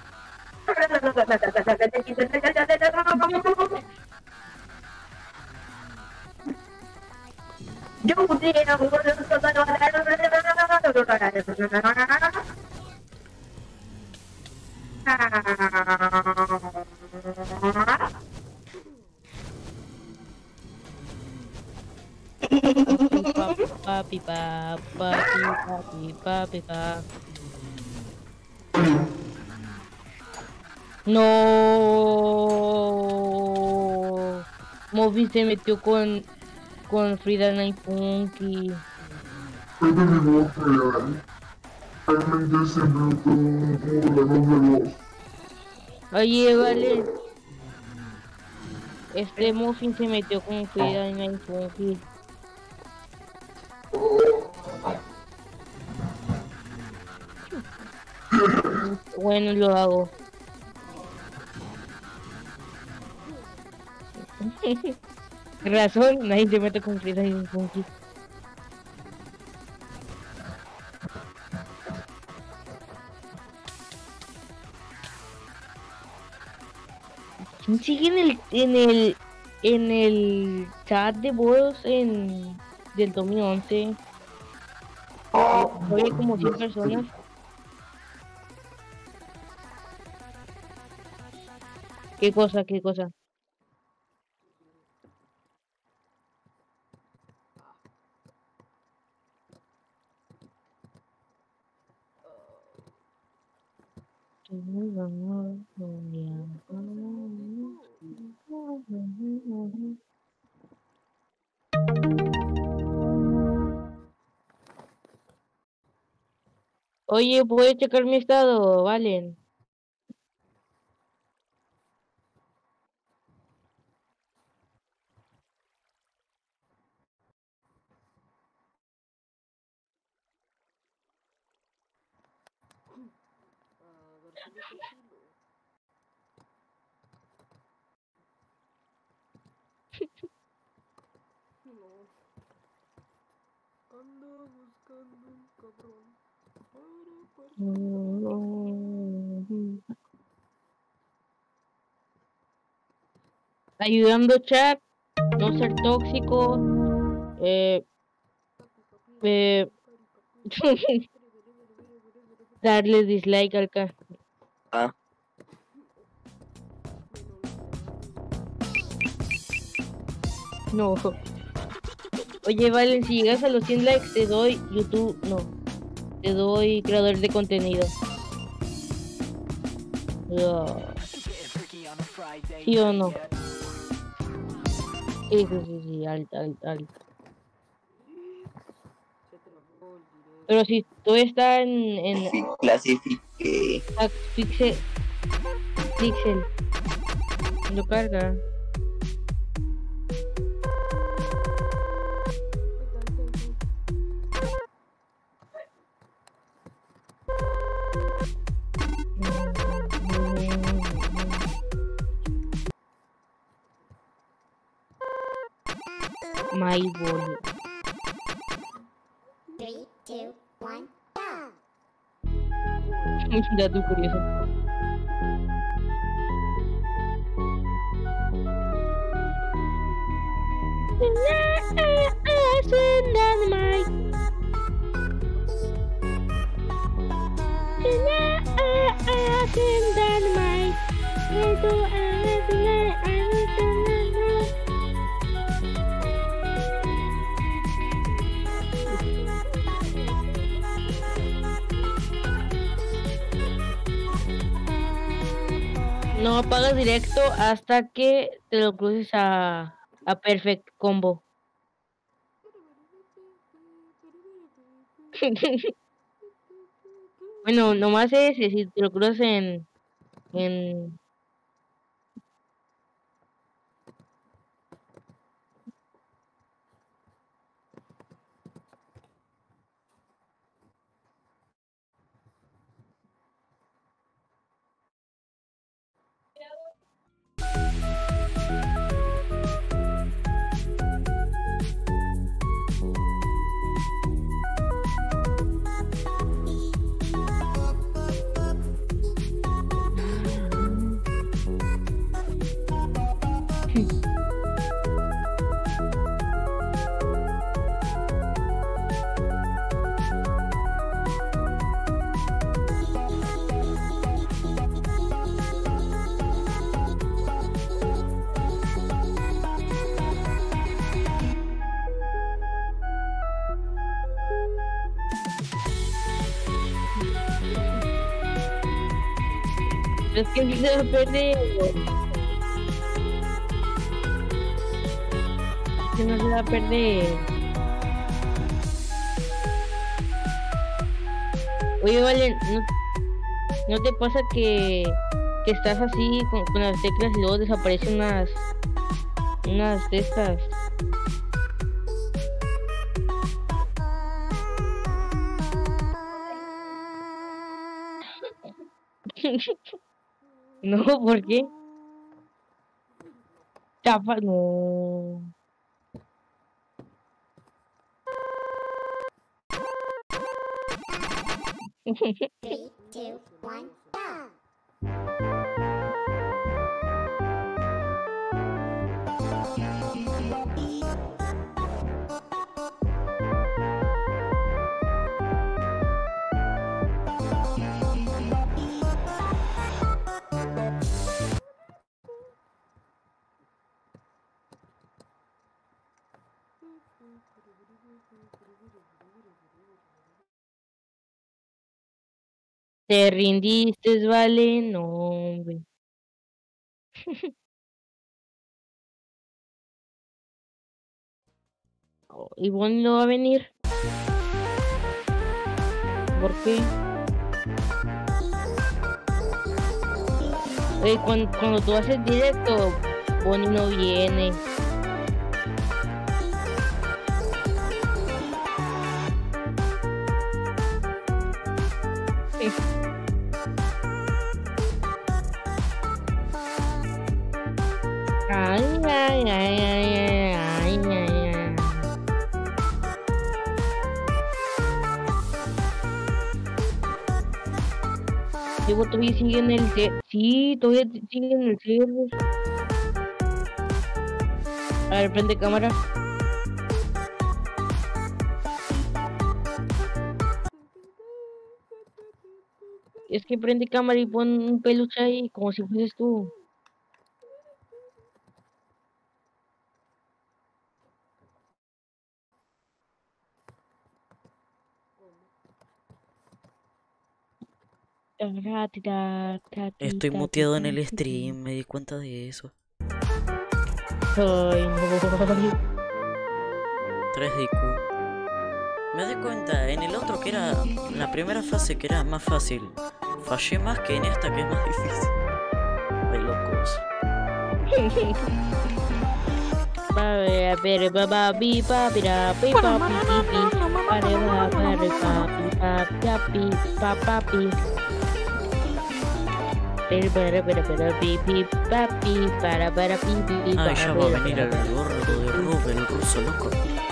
Speaker 1: Papi. No. Moby se metió con Frida Night Funky. Oye, vale. Este Muffin se metió con Frida Night Funky. Bueno, lo hago. Razón, nadie se mete con Frida Night Funky. ¿Quién sigue en el chat de voz del 2011? Oye, como 100 personas. ¿Qué cosa? Oye, ¿puedes checar mi estado, Valen? Ayudando chat, no ser tóxico, darle dislike al ca. No. Oye, Valen, si llegas a los 100 likes, te doy YouTube. No. Te doy creador de contenido. No. ¿Sí o no? Sí, alta. Pero si tú estás en
Speaker 4: Clasifique.
Speaker 1: Pixel, lo carga. My boy.
Speaker 9: 3, 2, 1, go.
Speaker 1: Un dato curioso. No apagas directo hasta que te lo cruces a Perfect Combo. Bueno, nomás ese, si te lo cruzas en... Es que sí se va a perder. Que no se va a perder. Oye, Valen, ¿no te pasa que estás así con las teclas y luego desaparecen unas de estas? No, ¿por qué? Tapa, no.
Speaker 9: Three, two, one, go.
Speaker 1: Te rindiste, vale, no, hombre. Oh, ¿y Bonnie no va a venir? ¿Por qué? Oye, cuando tú haces directo, Bonnie no viene. Ay. Digo, todavía sigue en el sí, todavía sigue en el server. A ver, prende cámara. Es que prende cámara y pon un peluche ahí, como si fueses tú.
Speaker 2: Estoy muteado en el stream, me di cuenta de eso.
Speaker 1: Ay, no.
Speaker 2: 3DQ. Me di cuenta, en el otro que era la primera fase que era más fácil, fallé más que en esta que es más difícil. De locos. Ah, ya va a venir el gordo de Rubén, el ruso loco.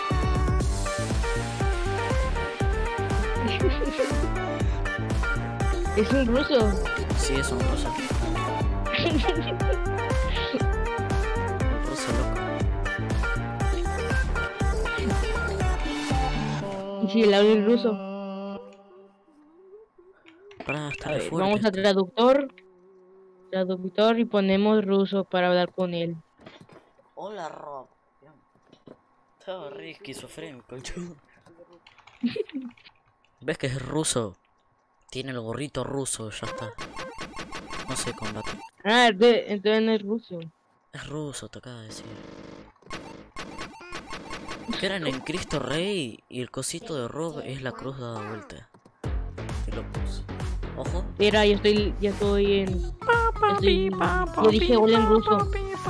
Speaker 1: ¿Es un ruso?
Speaker 2: Sí, es un ruso. Un ruso loco.
Speaker 1: ¿Y si él habla en ruso?
Speaker 2: Pará,
Speaker 1: A
Speaker 2: está
Speaker 1: ver,
Speaker 2: fuerte.
Speaker 1: vamos a traductor y ponemos ruso para hablar con él.
Speaker 2: Hola, Rob. Estaba re esquizofrénico el chulo. ¿Ves que es ruso? Tiene el gorrito ruso, ya está. No sé combate.
Speaker 1: Ah, entonces no es ruso.
Speaker 2: Es ruso, te acaba de decir. Que eran en Cristo Rey y el cosito de Rob es la cruz dada vuelta. Qué locos. Ojo.
Speaker 1: Mira, ya estoy en... Yo dije hola en ruso.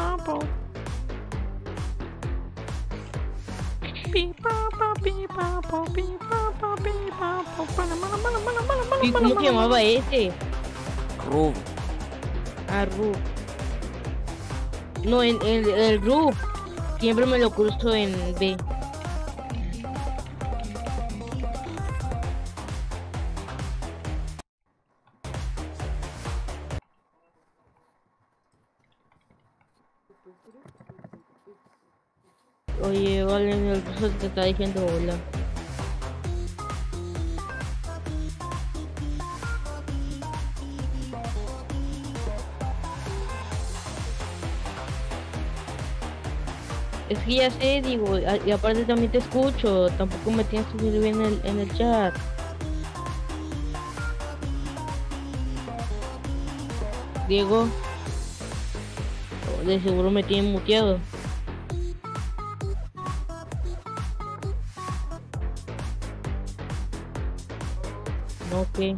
Speaker 1: ¿Y cómo se llamaba ese?
Speaker 2: Rub.
Speaker 1: Ah, Rub. No, el Rub. Siempre me lo cruzo en B. Oye, vale, el ruso te está diciendo hola. Es que ya sé, digo, y aparte también te escucho, tampoco me tienes que subir bien en el chat. Diego, de seguro me tienen muteado. No, que.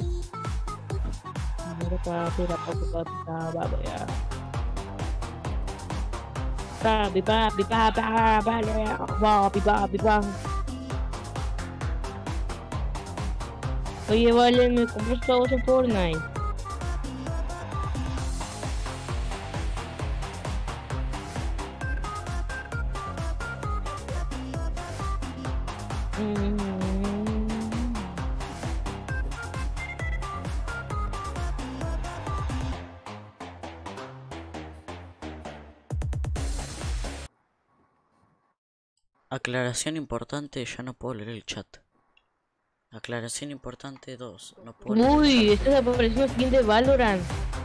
Speaker 1: Oye, vale, me compras todos en Fortnite.
Speaker 2: Aclaración importante, ya no puedo leer el chat. Aclaración importante 2, no puedo leer
Speaker 1: Uy,
Speaker 2: el chat.
Speaker 1: esta es la aparición skin de Valorant.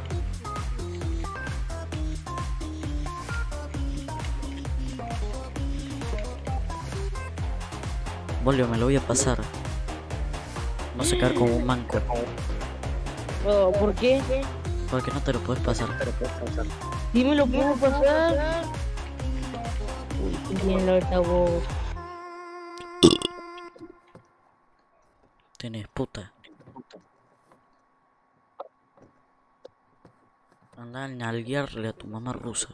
Speaker 2: Volio, me lo voy a pasar. No se quedar como un manco.
Speaker 1: Oh, ¿por qué?
Speaker 2: Porque no te lo puedes pasar.
Speaker 1: Sí me lo puedo pasar. Uy, qué bien la altavoz.
Speaker 2: Tenés puta. Anda a nalguearle a tu mamá rusa.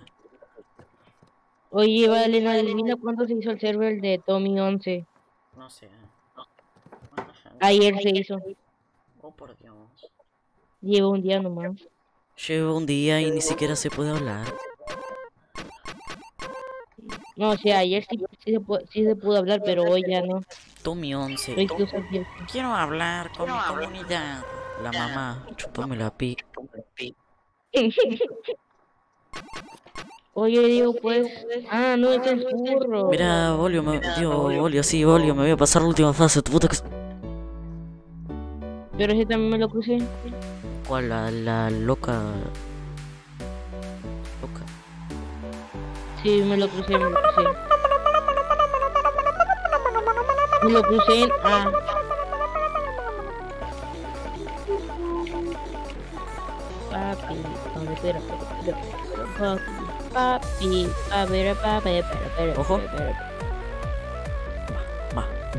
Speaker 1: Oye, vale, adivina cuándo se hizo el server de Tommy 11.
Speaker 2: No sé.
Speaker 1: Ayer se hizo.
Speaker 2: Oh, por Dios.
Speaker 1: Lleva un día nomás.
Speaker 2: Lleva un día y ni siquiera se puede hablar.
Speaker 1: No, o sea, ayer sí se pudo hablar, pero hoy ya no.
Speaker 2: Tommy 11. Quiero hablar con mi comunidad. La mamá, chupame la pi.
Speaker 1: Oye, digo, pues... Ah, no, este es burro.
Speaker 2: Mira, Volio, Volio, me voy a pasar la última fase. Tu puta que...
Speaker 1: Pero ese también me lo crucé.
Speaker 2: ¿Cuál? La loca... Loca.
Speaker 1: Sí, me lo crucé. Me lo crucé en A. Papi, pero, papi, pero,
Speaker 2: Ojo. Va.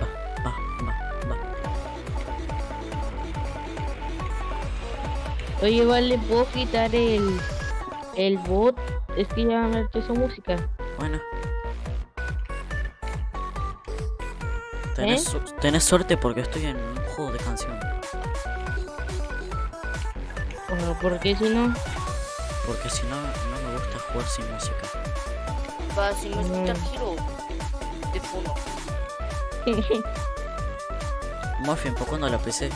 Speaker 1: Oye, vale, ¿puedo quitar el bot? Es que ya me harté su música.
Speaker 2: Bueno. Tenés suerte porque estoy en un juego de canción.
Speaker 1: Bueno, porque si no...
Speaker 2: Porque si no, no me gusta jugar sin música.
Speaker 10: Va, si me escucha Giro, te funo.
Speaker 2: Muffin, ¿por cuándo la PC?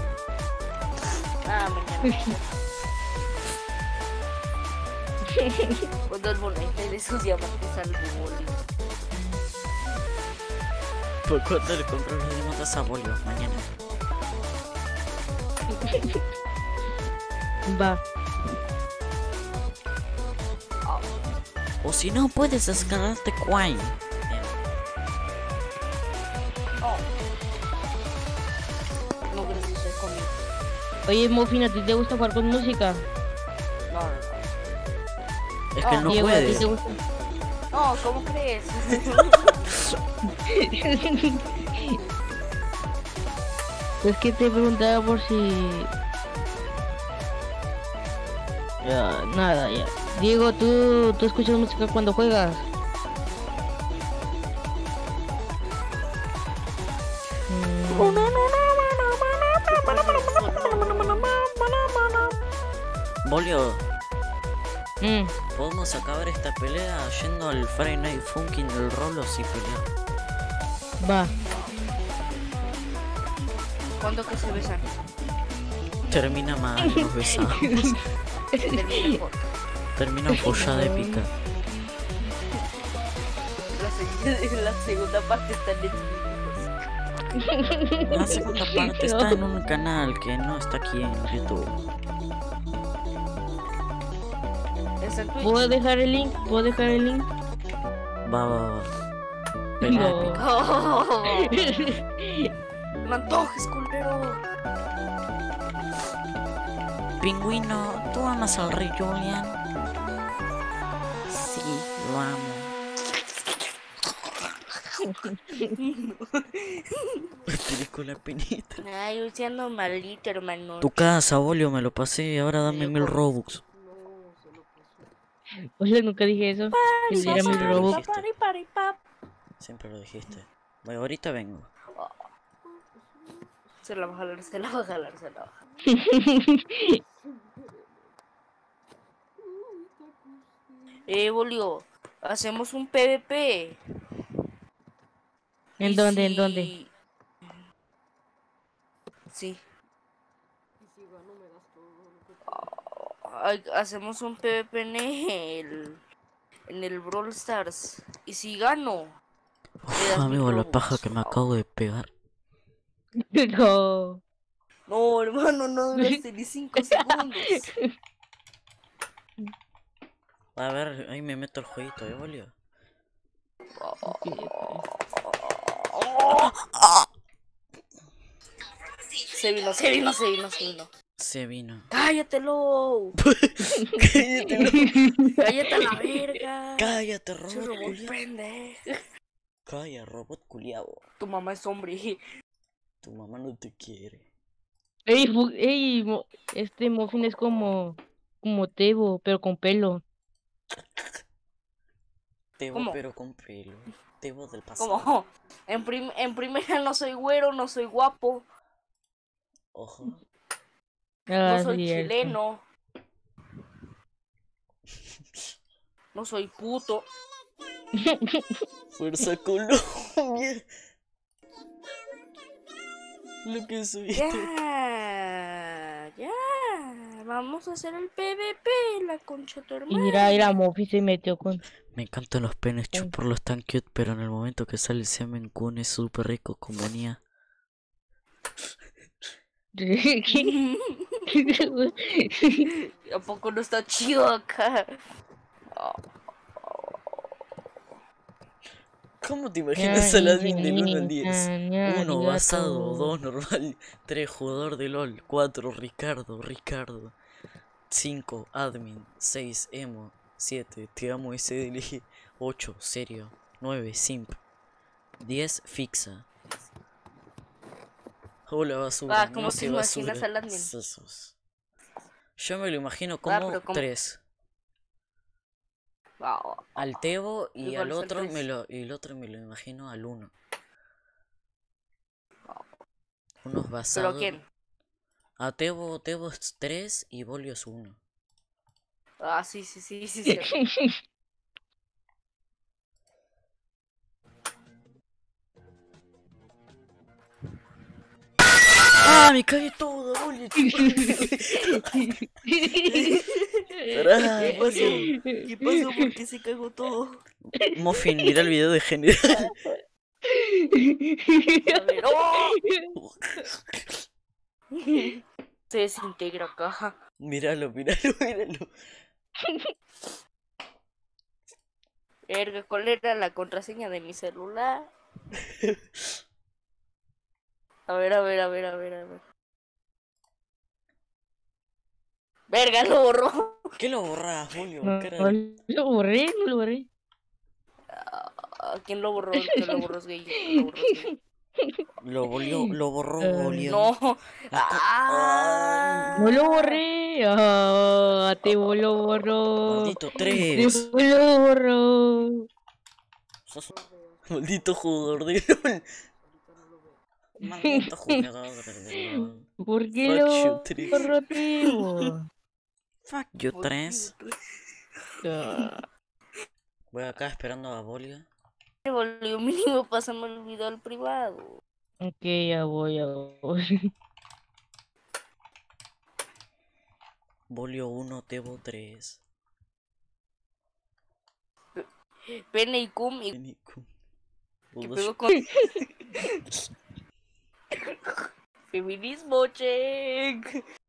Speaker 10: Ah, mañana. Cuando el volante de sus diamantes al boli.
Speaker 2: ¿Por cuándo le compré los diamantes a Bolio? Mañana.
Speaker 1: Va.
Speaker 2: O si no, puedes descargarte Quine.
Speaker 10: No crees que estés conmigo.
Speaker 1: Oye, Muffin, ¿a ti te gusta jugar con música?
Speaker 10: No.
Speaker 2: Es que él no
Speaker 1: Diego, ¿a ti
Speaker 2: puede.
Speaker 1: te gusta?
Speaker 10: No, ¿cómo crees?
Speaker 1: Es que te preguntaba por si... Ya, nada, ya. Diego, ¿tú escuchas música cuando juegas?
Speaker 2: Bolio,
Speaker 1: Mm.
Speaker 2: podemos acabar esta pelea yendo al Friday Night Funkin' del Rolos y pelear.
Speaker 1: Va.
Speaker 10: ¿Cuándo que se besan?
Speaker 2: Termina mal, nos besamos.
Speaker 10: Termina mejor.
Speaker 2: Termina follada épica.
Speaker 10: La segunda parte está en Netflix.
Speaker 2: La segunda parte está en un canal que no está aquí en YouTube.
Speaker 10: ¿Es en Twitch?
Speaker 1: ¿Puedo dejar el link?
Speaker 2: Va. Pelea
Speaker 1: No.
Speaker 2: épica.
Speaker 10: Oh, ¡me antojes, culero!
Speaker 2: Pingüino, ¿tú amas al rey Julian? Sí, lo amo. Tienes con la pinita.
Speaker 10: Ay, yo siendo maldito, hermano.
Speaker 2: Tu casa, Bolio, me lo pasé. Ahora dame 1000 Robux.
Speaker 1: Oye, nunca dije eso. Que
Speaker 2: Sí,
Speaker 1: era
Speaker 2: sí,
Speaker 1: mi
Speaker 2: lo
Speaker 1: robot.
Speaker 2: dijiste. Siempre lo dijiste. Bueno, ahorita vengo.
Speaker 10: Se la va a jalar, se la va a jalar. Bolio, hacemos un PvP.
Speaker 1: ¿En
Speaker 10: Y
Speaker 1: dónde?
Speaker 10: si-
Speaker 1: ¿En dónde?
Speaker 10: Sí. Hacemos un PvP en el Brawl Stars. Y si gano,
Speaker 2: Uf,
Speaker 10: das
Speaker 2: amigo,
Speaker 10: 1000
Speaker 2: la
Speaker 10: Robux.
Speaker 2: paja que me acabo de pegar.
Speaker 1: No.
Speaker 10: No, hermano, no duraste ni 5 segundos.
Speaker 2: A ver, ahí me meto el jueguito, Bolio?
Speaker 10: Se vino.
Speaker 2: Se vino.
Speaker 10: ¡Cállatelo! ¡Cállate a la verga!
Speaker 2: Cállate,
Speaker 10: Ese
Speaker 2: robot
Speaker 10: robot
Speaker 2: culiao.
Speaker 10: pendejo.
Speaker 2: Calla, robot culiao.
Speaker 10: Tu mamá es hombre.
Speaker 2: Tu mamá no te quiere.
Speaker 1: Este Muffin es como Tebo, pero con pelo.
Speaker 2: Tebo,
Speaker 10: ¿Cómo?
Speaker 2: pero con pelo. Tebo del pasado.
Speaker 10: Como, en primera no soy güero, no soy guapo,
Speaker 2: Ojo.
Speaker 10: no soy
Speaker 1: cierto.
Speaker 10: chileno, no soy puto.
Speaker 2: Fuerza Colombia. Lo que subiste.
Speaker 10: Ya. Vamos a hacer el PvP, la concha de tu hermano.
Speaker 1: Mira, Muffin se metió con...
Speaker 2: Me encantan los penes, chuparlos tan cute, pero en el momento que sale el semen Kun es súper rico, convenía.
Speaker 10: ¿A poco no está chido acá?
Speaker 2: ¿Cómo te imaginas al admin del 1 al 10?
Speaker 1: ña,
Speaker 2: 1 basado,
Speaker 1: arigato.
Speaker 2: 2 normal, 3 jugador de LOL, 4 Ricardo, 5 admin, 6 emo, 7 te amo SDLG, 8 serio, 9 simp, 10 fixa. Hola basura,
Speaker 10: ¿Cómo
Speaker 2: no
Speaker 10: te
Speaker 2: sé
Speaker 10: imaginas
Speaker 2: basura.
Speaker 10: al admin?
Speaker 2: Sesos. Yo me lo imagino como
Speaker 10: pero ¿cómo?
Speaker 2: 3. Al Tebo y
Speaker 10: Igual
Speaker 2: al
Speaker 10: es el
Speaker 2: otro
Speaker 10: tres.
Speaker 2: el otro me lo imagino al 1. Unos
Speaker 10: ¿Pero
Speaker 2: basados.
Speaker 10: quién?
Speaker 2: A Tebo es 3 y Bolio es 1.
Speaker 10: Sí, cierto.
Speaker 2: ¡Ah! Me cagué todo, Bolio. Pará,
Speaker 10: ¿Qué pasó? ¿Qué pasó? ¿Por qué se cagó todo?
Speaker 2: Muffin, mira el video de general.
Speaker 10: A ver, ¡oh! Se desintegra acá.
Speaker 2: Míralo.
Speaker 10: Verga, ¿cuál era la contraseña de mi celular? A ver. Verga, lo borró.
Speaker 2: ¿Qué lo borrás, Bolio?
Speaker 1: No,
Speaker 2: Cara
Speaker 1: no
Speaker 2: de-
Speaker 1: lo borré, no lo borré.
Speaker 10: ¿Quién lo borró? El que lo borró es gay. El que lo borró es gay.
Speaker 2: Lo borró Bolio.
Speaker 10: No.
Speaker 1: No lo borré. Tebo lo borró.
Speaker 2: Maldito 3.
Speaker 1: Tebo lo borró.
Speaker 2: Sos un maldito jugador de LOL. Maldito jugador de LOL.
Speaker 1: ¿Por qué
Speaker 2: Fuck you,
Speaker 1: lo
Speaker 2: 3.
Speaker 1: borró Tebo?
Speaker 2: Fuck you, 3. Voy acá esperando a Bolio.
Speaker 10: Me volvió mínimo, pásame el video al privado.
Speaker 1: Ok, ya voy.
Speaker 2: Bolio 1, Tebo 3.
Speaker 10: Pene y cum y
Speaker 2: Nico.
Speaker 10: que
Speaker 2: Todos-
Speaker 10: pegó con feminismo, check.